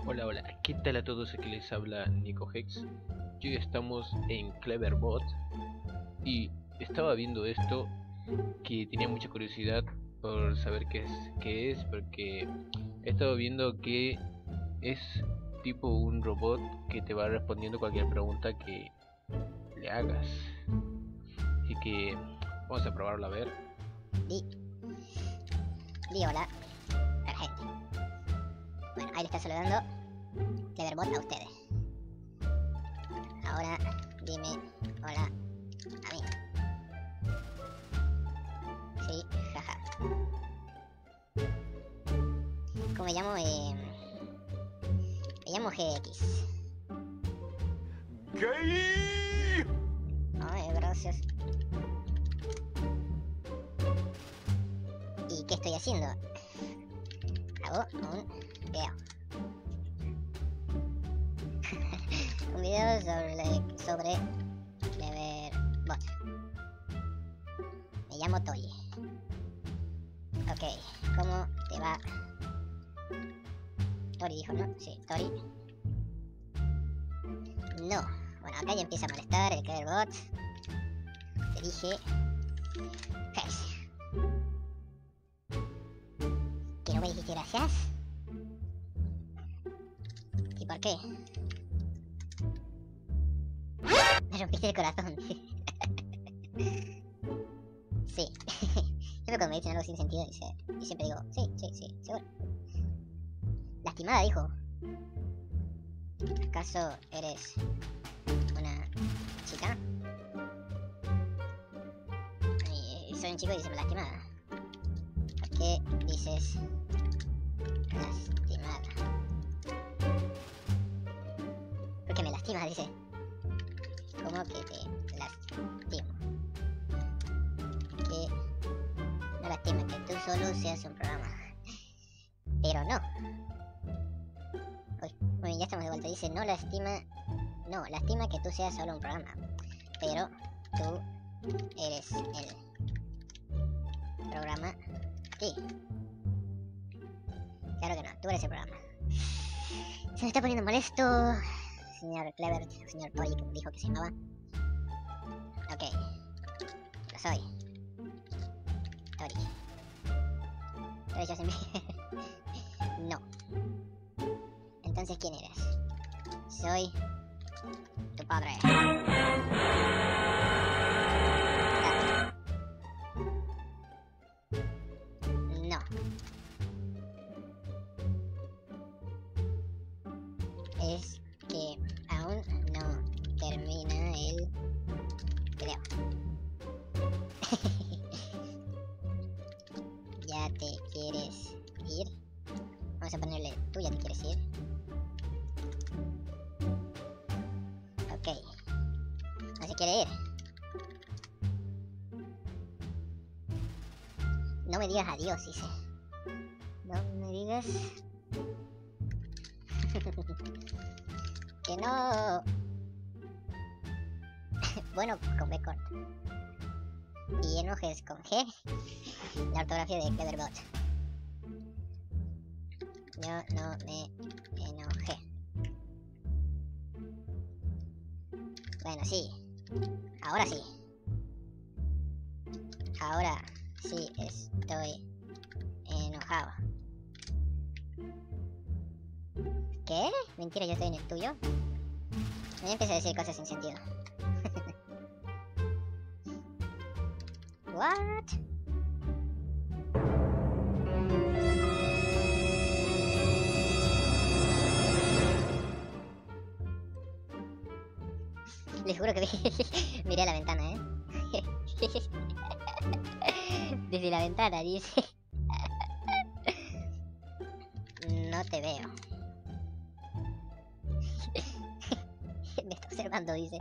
Hola, hola, ¿qué tal a todos? Aquí les habla Nico Hex. Hoy estamos en Cleverbot y estaba viendo esto que tenía mucha curiosidad por saber qué es, porque he estado viendo que es tipo un robot que te va respondiendo cualquier pregunta que le hagas. Así que vamos a probarlo a ver. Di, hola, gente. Bueno, ahí le está saludando Cleverbot a ustedes. Ahora dime hola a mí. Sí, jaja. ¿Cómo me llamo? Me llamo GX. ¿Qué? Ay, gracias. ¿Y qué estoy haciendo? Hago un video. Un video sobre Cleverbot. Me llamo Tori. Ok, ¿cómo te va? Tori dijo, ¿no? Sí, Tori. No. Bueno, acá ya empieza a molestar el Cleverbot. Te dije... Hex. ¿Que no me dijiste gracias? ¿Y por qué? Me rompiste el corazón. Sí. Siempre cuando me dicen algo sin sentido, y siempre digo, sí, seguro. Lastimada, dijo. ¿Acaso eres una chica? Y soy un chico y dice lastimada. ¿Por qué dices lastimada? Porque me lastimas, dice. ¿Cómo que te lastimo? Que no lastima, que tú solo seas un programa. Pero no. Uy, muy bien, ya estamos de vuelta. Dice, no, lastima que tú seas solo un programa. Pero tú eres el programa. Sí. Claro que no, tú eres el programa. Se me está poniendo molesto, señor Clever, señor Tori, que dijo que se llamaba. Ok, lo soy. Tori. Pero ya se me... No. Entonces, ¿quién eres? Soy tu padre. No. Es que aún no termina el video. ¿Ya te quieres ir? Vamos a ponerle, tú ya te quieres ir. Ok. No se quiere ir. No me digas adiós, dice. No me digas... que no... Bueno, con B corta. Y enojes con G. La ortografía de Cleverbot. Yo no me enojé. Bueno, sí. Ahora sí. Ahora sí estoy enojado. ¿Qué? Mentira, yo estoy en el tuyo. No empecé a decir cosas sin sentido. What? Les juro que miré a la ventana, ¿eh? Desde la ventana, dice. No te veo. Me está observando, dice.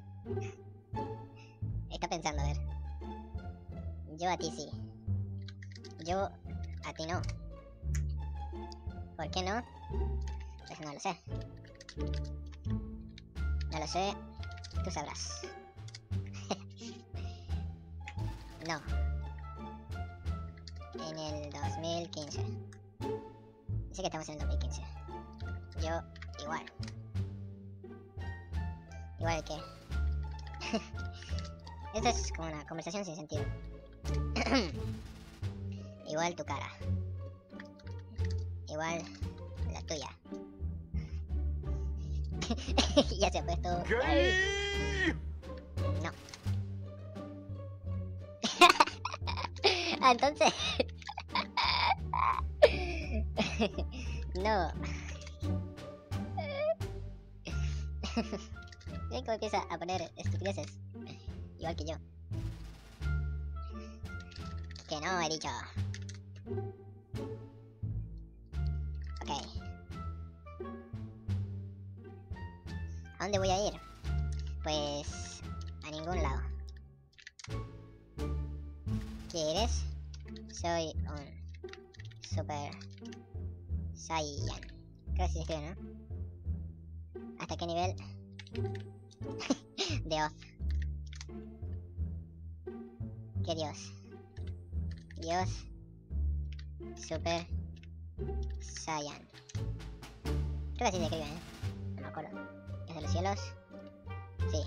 Está pensando, a ver. Yo a ti sí. Yo a ti no. ¿Por qué no? Pues no lo sé. No lo sé. Tú sabrás. No. En el 2015. Dice que estamos en el 2015. Yo igual. Igual que... Esto es como una conversación sin sentido. Igual tu cara. Igual la tuya. Ya se ha puesto... No. Ah, entonces... No. Ven cómo empieza a poner estupideces. Igual que yo. Que no, he dicho. Ok. ¿A dónde voy a ir? Pues... a ningún lado. ¿Qué eres? Soy un... Super... Saiyan. Creo que así se escribe, ¿no? ¿Hasta qué nivel? De Oz. ¿Qué dios? Dios Super Saiyan. Creo que así se escribe, ¿eh? No me acuerdo. ¿Es de los cielos? Sí.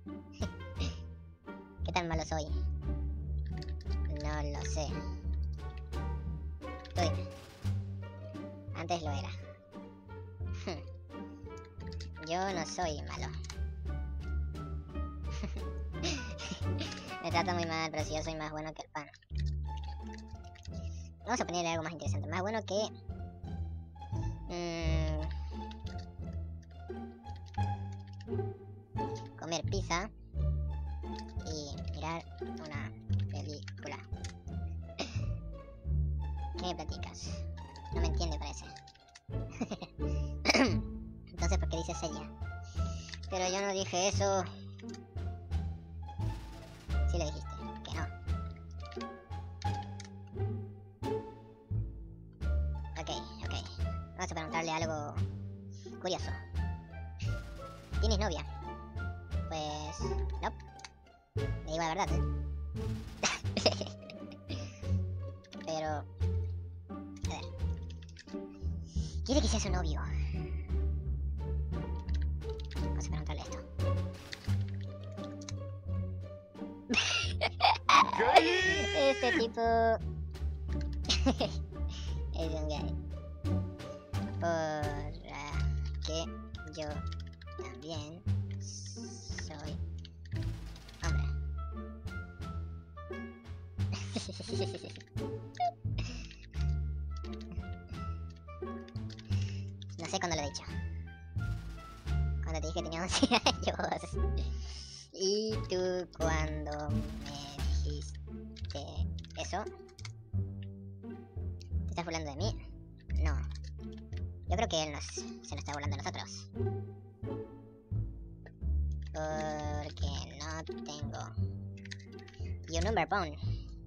¿Qué tan malo soy? No lo sé. Tú dime. Antes lo era. Yo no soy malo. Me trata muy mal, pero si yo soy más bueno que el pan. Vamos a ponerle algo más interesante. Más bueno que... comer pizza y mirar una película. ¿Qué me platicas? No me entiende, parece. Entonces, ¿por qué dices ella? Pero yo no dije eso. Sí lo dijiste, que no. Ok. Vamos a preguntarle algo curioso. ¿Tienes novia? Pues... no. Le digo la verdad, ¿eh? Pero... a ver. Quiere que sea su novio. Vamos a preguntarle esto. Este tipo... es un gay. Porque yo también soy hombre. No sé cuándo lo he dicho. Cuando te dije que tenía 11 años. Y tú cuando me dijiste eso. ¿Te estás burlando de mí? No. Yo creo que él se nos está burlando a nosotros. Porque no tengo... You number bone.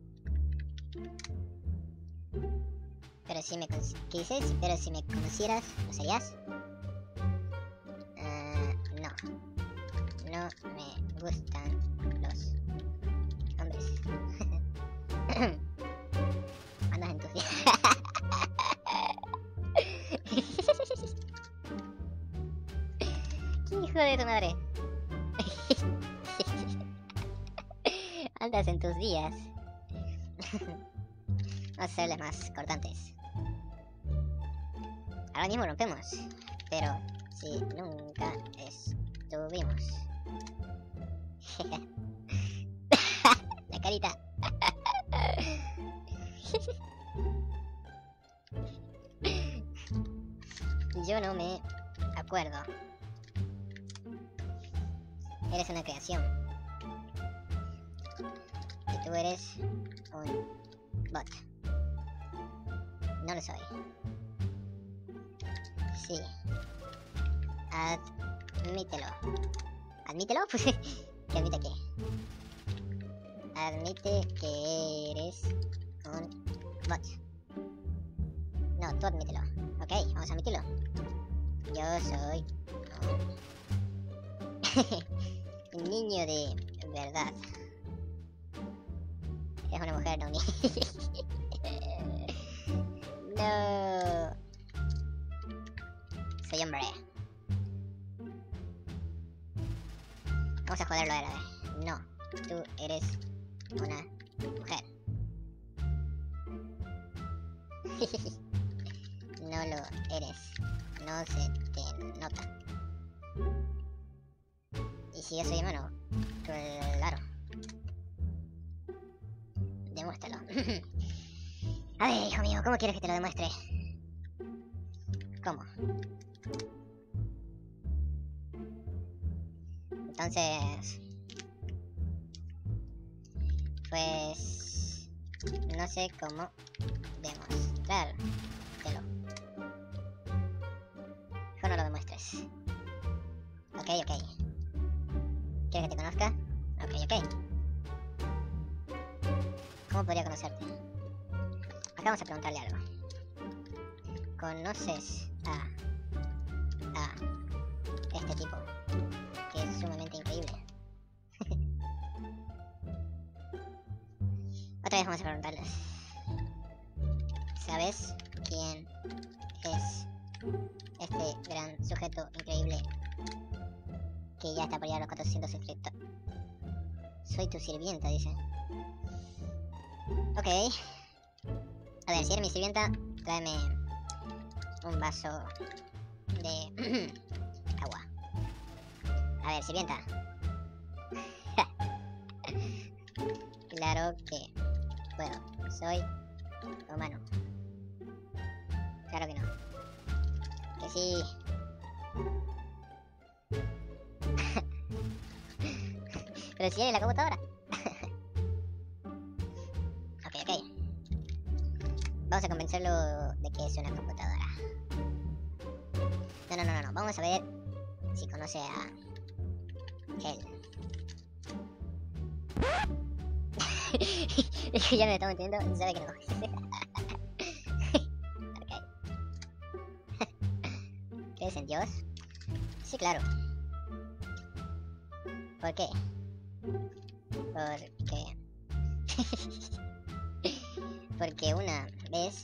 Pero si me... ¿Qué dices? Pero si me conocieras, ¿lo serías? No. No me gustan los hombres. Andas en tus días. ¿Qué hijo de tu madre? Andas en tus días. Vamos a hacerles más cortantes. Ahora mismo rompemos, pero si nunca estuvimos. La carita. Yo no me acuerdo. Eres una creación. Y tú eres un bot. No lo soy. Sí. Admítelo. ¿Admítelo? Pues, ¿que admite qué? Admite que eres un bot. No, tú admítelo. Ok, vamos a admitirlo. Yo soy un niño de verdad. Es una mujer, no un niño. No. Soy hombre. Vamos a joderlo árabe. No, tú eres una mujer. No lo eres. No se te nota. ¿Y si yo soy humano? Claro. Demuéstralo. A ver, hijo mío, ¿cómo quieres que te lo demuestre? ¿Cómo? Entonces... Pues... No sé cómo demostrártelo. Mejor no lo demuestres. Ok. ¿Quieres que te conozca? Ok. ¿Cómo podría conocerte? Acá vamos a preguntarle algo. ¿Conoces a este tipo? Que es sumamente increíble. Otra vez vamos a preguntarles. ¿Sabes quién es este gran sujeto increíble que ya está por llegar a los 400 suscriptores? Soy tu sirvienta, dice. Ok. A ver, si eres mi sirvienta, tráeme un vaso de agua. A ver, sirvienta. Claro que puedo. Soy humano. Claro que no. Que sí. Pero si eres la computadora. Ok. Vamos a convencerlo de que es una computadora. No. Vamos a ver si conoce a él. Es que ya me está mintiendo, sabe que no. Ok. ¿Crees en Dios? Sí, claro. ¿Por qué? Porque una vez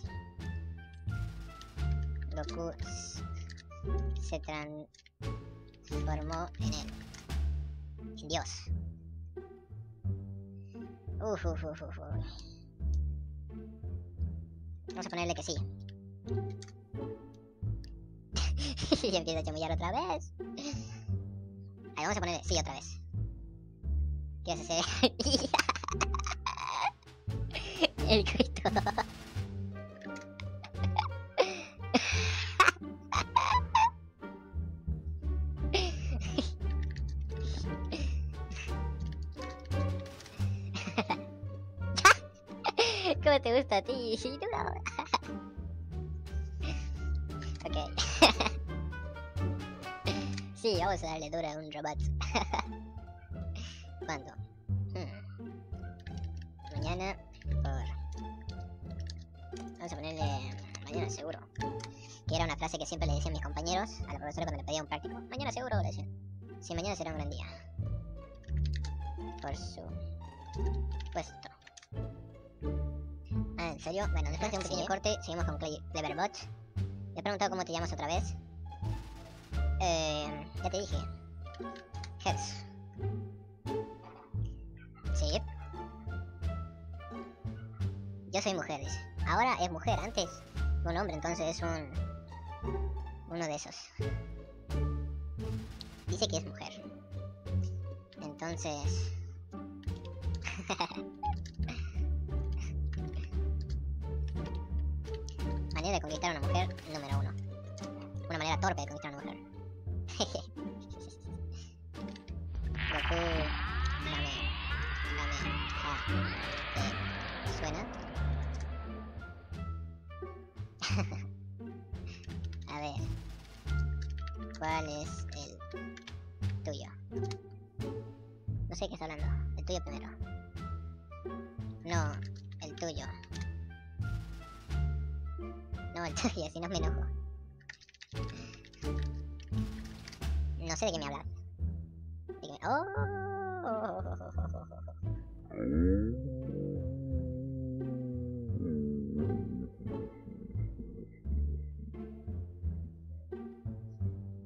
Goku se transformó en él. En Dios. Vamos a ponerle que sí. Y empieza a chamullar otra vez. Ahí, vamos a ponerle sí otra vez. ¿Qué vas a hacer? El Cristo. ¿Cómo te gusta a ti? Ok. Sí, vamos a darle dura a un robot. ¿Cuándo? Mañana vamos a ponerle mañana seguro. Que era una frase que siempre le decían mis compañeros a la profesora cuando le pedía un práctico. Mañana seguro, le decían. Sí, mañana será un gran día. Por supuesto. Ah, ¿en serio? Bueno, después de un pequeño corte, seguimos con Cleverbot. Le he preguntado cómo te llamas otra vez. Ya te dije. Hex. Sí. Yo soy mujer, dice. Ahora es mujer, antes un hombre, entonces es uno de esos. Dice que es mujer. Entonces... Manera de conquistar a una mujer, número 1. Una manera torpe de conquistar a una mujer. Goku... ¿Te suena? A ver... ¿Cuál es el tuyo? No sé qué está hablando. El tuyo primero. No, el tuyo. No, el tuyo, si no me enojo. No sé de qué me hablas. ¿De qué me...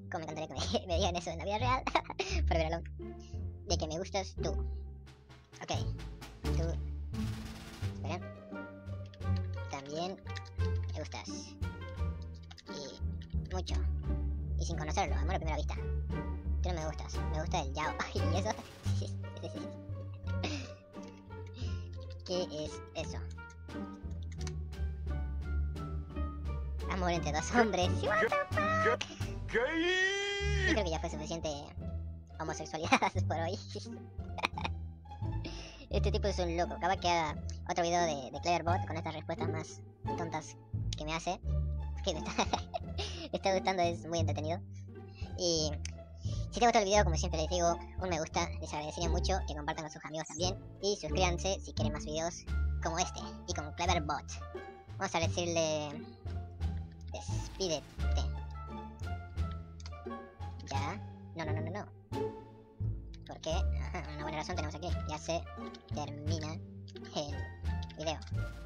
Como me encantaría que me digan eso en la vida real. Forever Alone. De que me gustas tú. Ok. Tú. Esperen. También me gustas. Y mucho. Y sin conocerlo, amor a primera vista. Tú no me gustas. Me gusta el Yao. ¿Y eso? ¿Qué es eso? Amor entre dos hombres. What the fuck? Yo creo que ya fue suficiente homosexualidad por hoy. Este tipo es un loco. Acaba que haga otro video de Cleverbot con estas respuestas más tontas que me hace. Que me está gustando, es muy entretenido. Y si te gustó el video, como siempre les digo, un me gusta, les agradecería mucho que compartan con sus amigos también. Y suscríbanse si quieren más videos como este y como Cleverbot. Vamos a decirle... Despídete. Ya. No. ¿Por qué? Ajá, una buena razón tenemos aquí. Ya se termina el video.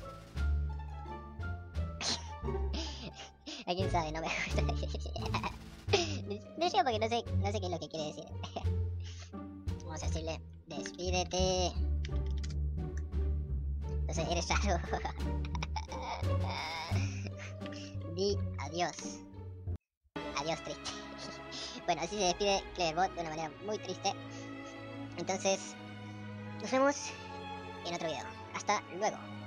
¿A quién sabe? No me gusta. No porque no sé qué es lo que quiere decir. Vamos a decirle despídete. No sé, eres raro. Di adiós. Adiós triste. Bueno, así se despide Cleverbot de una manera muy triste. Entonces, nos vemos en otro video. Hasta luego.